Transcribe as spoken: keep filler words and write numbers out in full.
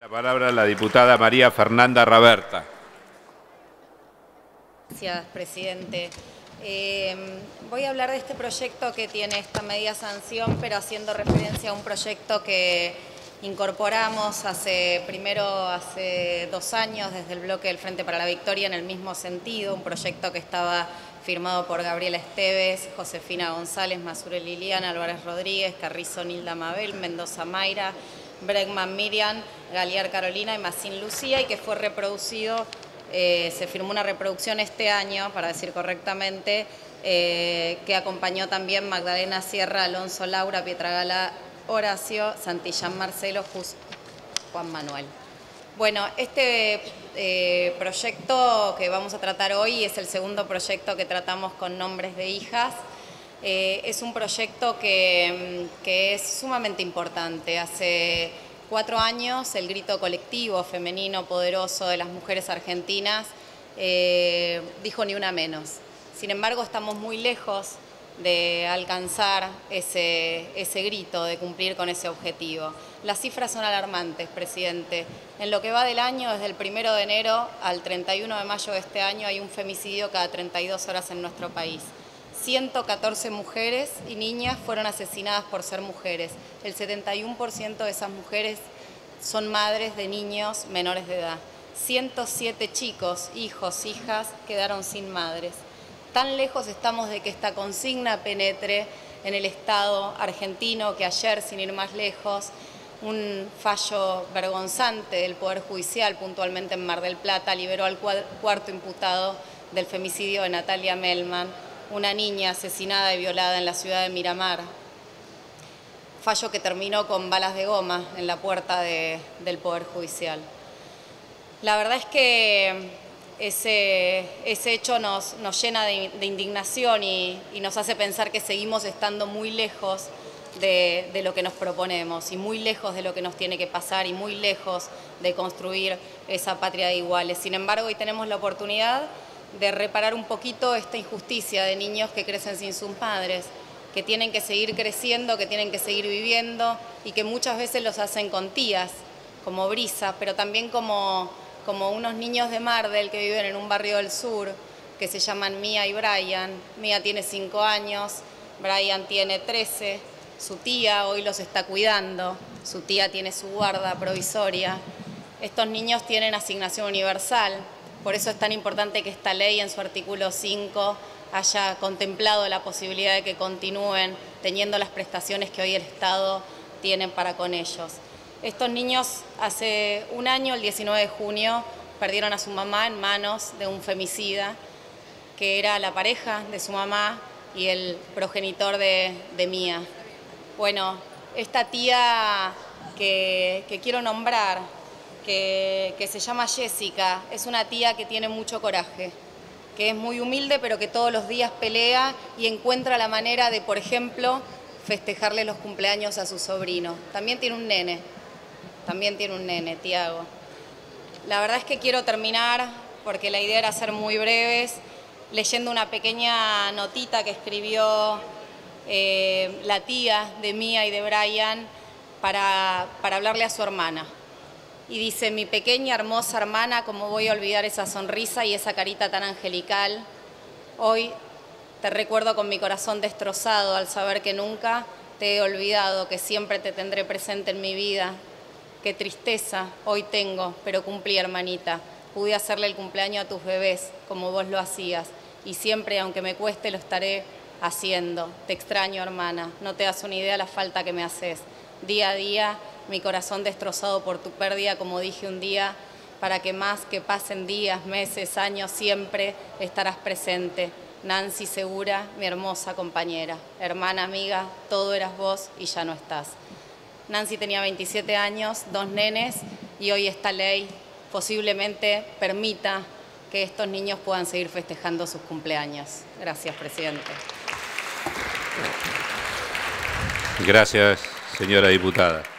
La palabra a la diputada María Fernanda Raberta. Gracias, presidente. Eh, voy a hablar de este proyecto que tiene esta media sanción, pero haciendo referencia a un proyecto que incorporamos hace, primero hace dos años desde el bloque del Frente para la Victoria en el mismo sentido, un proyecto que estaba firmado por Gabriela Esteves, Josefina González, Masure Liliana, Álvarez Rodríguez, Carrizo Nilda Mabel, Mendoza Mayra, Bregman Miriam, Galiar Carolina y Macín Lucía, y que fue reproducido, eh, se firmó una reproducción este año, para decir correctamente, eh, que acompañó también Magdalena Sierra, Alonso Laura, Pietragala Horacio, Santillán Marcelo, Jus, Juan Manuel. Bueno, este eh, proyecto que vamos a tratar hoy es el segundo proyecto que tratamos con nombres de hijas. Eh, es un proyecto que, que es sumamente importante. Hace cuatro años el grito colectivo femenino poderoso de las mujeres argentinas eh, dijo ni una menos. Sin embargo, estamos muy lejos de alcanzar ese, ese grito, de cumplir con ese objetivo. Las cifras son alarmantes, presidente. En lo que va del año, desde el primero de enero al treinta y uno de mayo de este año, hay un femicidio cada treinta y dos horas en nuestro país. ciento catorce mujeres y niñas fueron asesinadas por ser mujeres. El setenta y uno por ciento de esas mujeres son madres de niños menores de edad. ciento siete chicos, hijos, hijas, quedaron sin madres. Tan lejos estamos de que esta consigna penetre en el Estado argentino que ayer, sin ir más lejos, un fallo vergonzante del Poder Judicial, puntualmente en Mar del Plata, liberó al cuarto imputado del femicidio de Natalia Melman, una niña asesinada y violada en la ciudad de Miramar. Fallo que terminó con balas de goma en la puerta de, del Poder Judicial. La verdad es que ese, ese hecho nos, nos llena de, de indignación y, y nos hace pensar que seguimos estando muy lejos de, de lo que nos proponemos y muy lejos de lo que nos tiene que pasar y muy lejos de construir esa patria de iguales. Sin embargo, hoy tenemos la oportunidad de reparar un poquito esta injusticia de niños que crecen sin sus madres, que tienen que seguir creciendo, que tienen que seguir viviendo y que muchas veces los hacen con tías, como Brisa, pero también como, como unos niños de Mardel que viven en un barrio del sur, que se llaman Mía y Brian. Mía tiene cinco años, Brian tiene trece, su tía hoy los está cuidando, su tía tiene su guarda provisoria. Estos niños tienen asignación universal. Por eso es tan importante que esta ley en su artículo cinco haya contemplado la posibilidad de que continúen teniendo las prestaciones que hoy el Estado tiene para con ellos. Estos niños hace un año, el diecinueve de junio, perdieron a su mamá en manos de un femicida, que era la pareja de su mamá y el progenitor de, de Mía. Bueno, esta tía que, que quiero nombrar, Que, que se llama Jessica, es una tía que tiene mucho coraje, que es muy humilde, pero que todos los días pelea y encuentra la manera de, por ejemplo, festejarle los cumpleaños a su sobrino. También tiene un nene, también tiene un nene, Tiago. La verdad es que quiero terminar, porque la idea era ser muy breves, leyendo una pequeña notita que escribió eh, la tía de Mía y de Brian para, para hablarle a su hermana. Y dice: mi pequeña, hermosa hermana, ¿cómo voy a olvidar esa sonrisa y esa carita tan angelical? Hoy te recuerdo con mi corazón destrozado al saber que nunca te he olvidado, que siempre te tendré presente en mi vida. Qué tristeza hoy tengo, pero cumplí, hermanita. Pude hacerle el cumpleaños a tus bebés como vos lo hacías y siempre, aunque me cueste, lo estaré haciendo. Te extraño, hermana, no te das una idea la falta que me haces. Día a día, mi corazón destrozado por tu pérdida, como dije un día, para que más que pasen días, meses, años, siempre estarás presente. Nancy Segura, mi hermosa compañera, hermana, amiga, todo eras vos y ya no estás. Nancy tenía veintisiete años, dos nenes, y hoy esta ley posiblemente permita que estos niños puedan seguir festejando sus cumpleaños. Gracias, presidente. Gracias, señora diputada.